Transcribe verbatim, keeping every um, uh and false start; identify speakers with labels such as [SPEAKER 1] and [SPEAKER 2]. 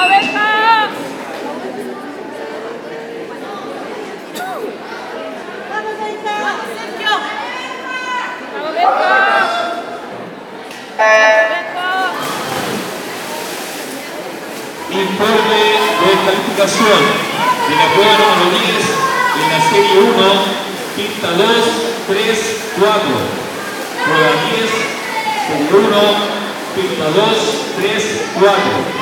[SPEAKER 1] Informe de calificación de la prueba número diez en la serie uno, pista dos, tres, cuatro. Prueba diez, serie uno, pista dos, tres, cuatro.